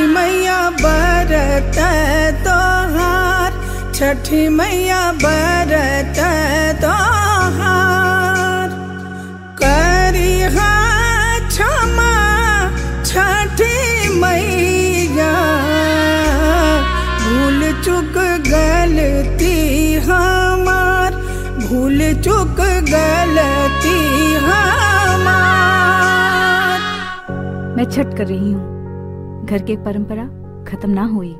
मैया बरत तोहार, छठी मैया बरत तोहार। करिहा क्षमा छठी मैया, भूल चुक गलती हमार, भूल चुक गलती हमार। मैं छठ कर रही हूँ, घर की परंपरा खत्म ना हुई।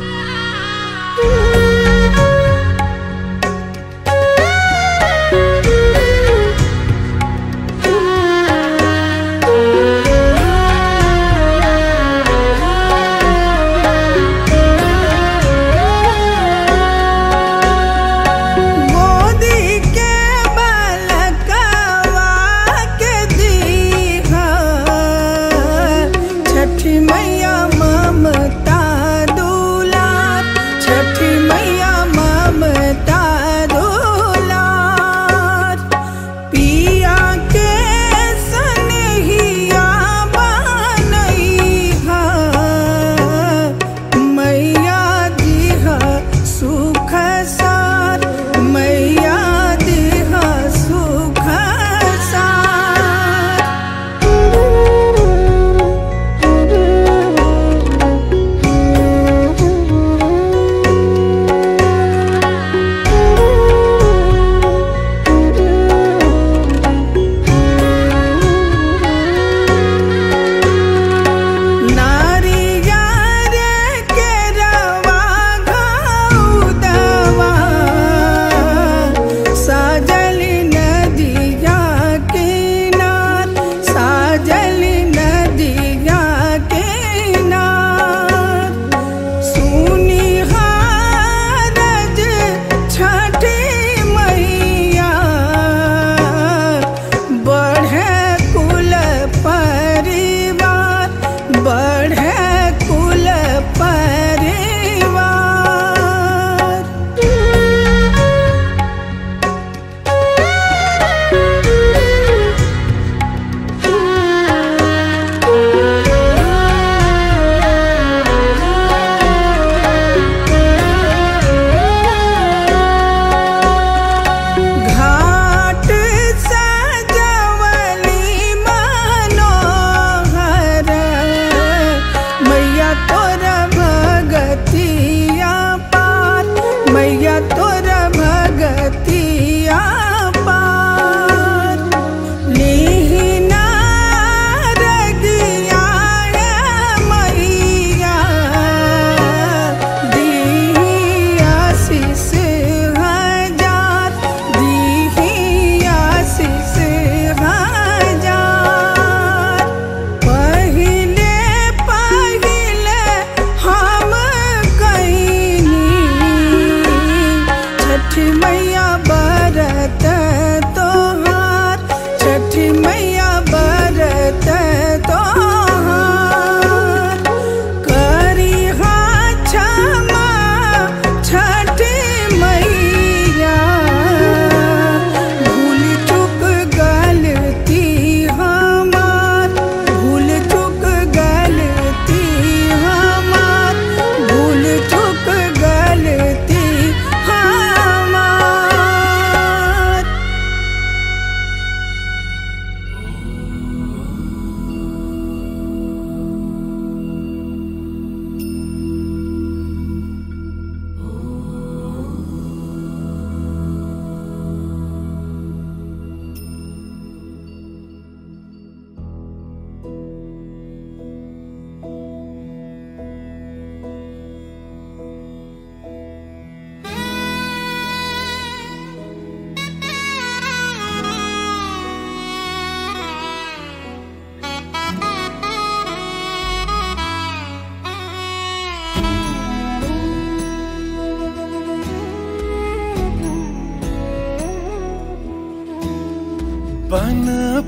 बन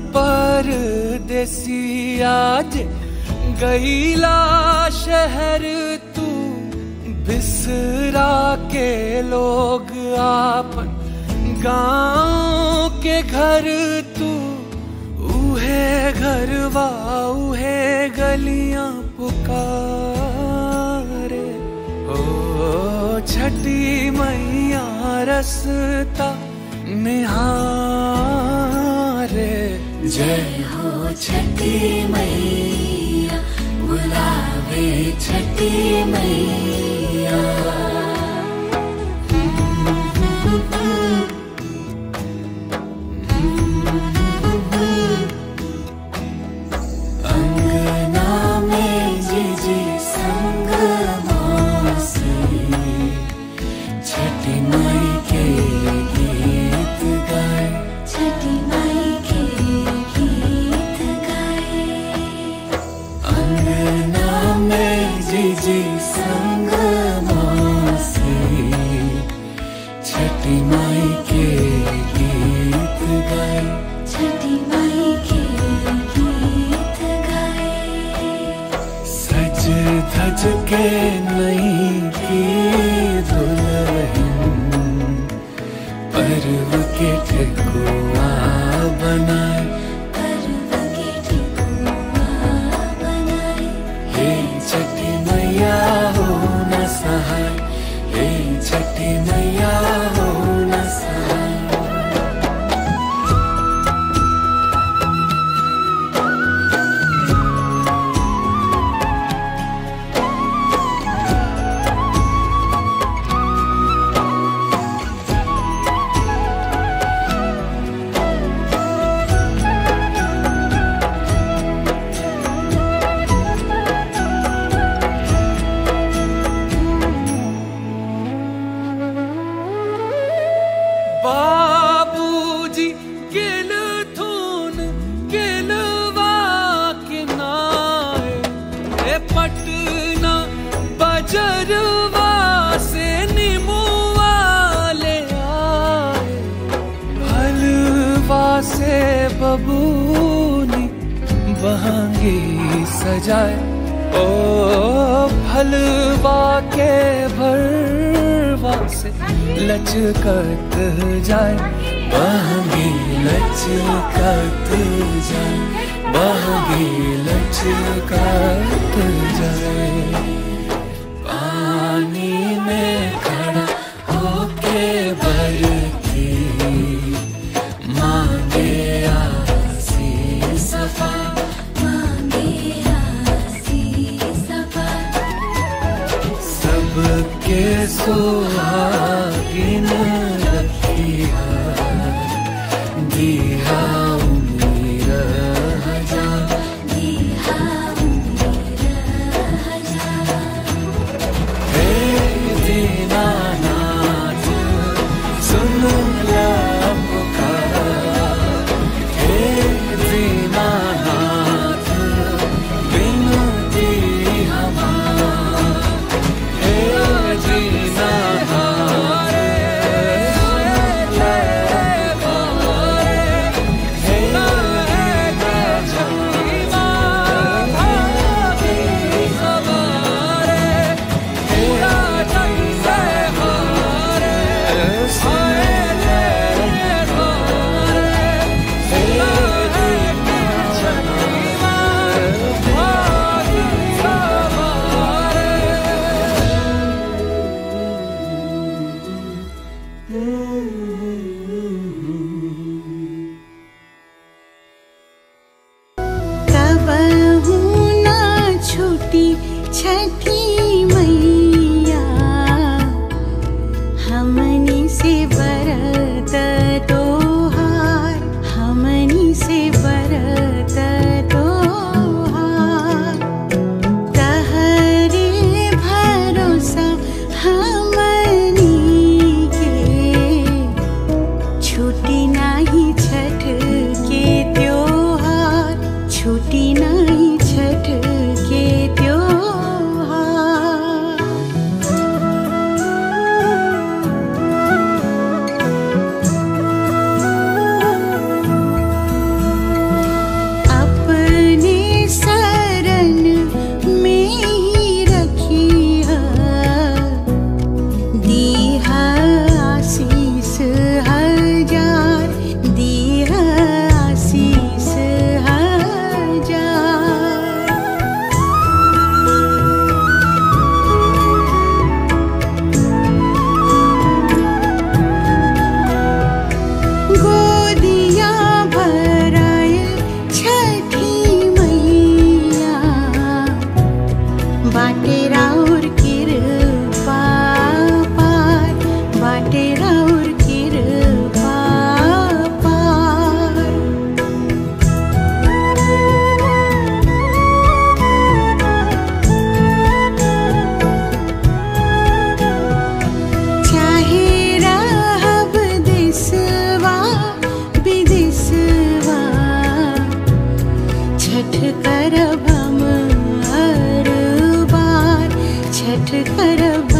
परदेसी आज गईला शहर तू, बिसरा के लोग आपन गाँव के घर तू। उहे घरवा उहे गलियां पुकार छठी मैया रसता निहारे। जय हो छठी मैया, बुलावे छठी मैया। अंगना में जिजी संग मौसी, छठी माई के गीत गाए, छठी माई के गीत गाए। अंगना में जिजी संग मौसी, छठी माई के गीत गाए, छठी माई के गीत गाए। सज धज के नई की दुल्हन, पर्व के ठेकुआ बनाए, पर्व के ठेकुआ बनाए। हे छठी मैया हो न सहाय, हे छठी मैया हो न सहाय। बाबूजी किल थून किलवा किनाए, पटना बजरवा से निमुआ ले आए। हलवा से बबूनी बहंगी सजाए, ओ हलवा के भरवा से लचकत जाए, बहंगी लचकत जाए, बहंगी लचकत जाए। पानी में खड़ा होके बरती मांगे आसी सफा, मांगे आसी सफा। सबके सुहागिन रखिया, दिया उम्मीद हजार, दिया उम्मीद हजार। हे दीनानाथ सुन ला पुकार, हे दीनानाथ विनती हमार, हे दीनानाथ कबहू ना छूटी छठी मैया, हमनी से बरत तोहार, हमनी से बरत तोहार। तहरे भरोसा हमनी के, छूटी नाही छठ के त्योहार, छूटी नहीं छठ के त्योहार। राउर कृपा पार, बाटे राउर कृपा पार। चाहे रहब देशवा विदेशवा, छठ करब हम हर बार, छठ करब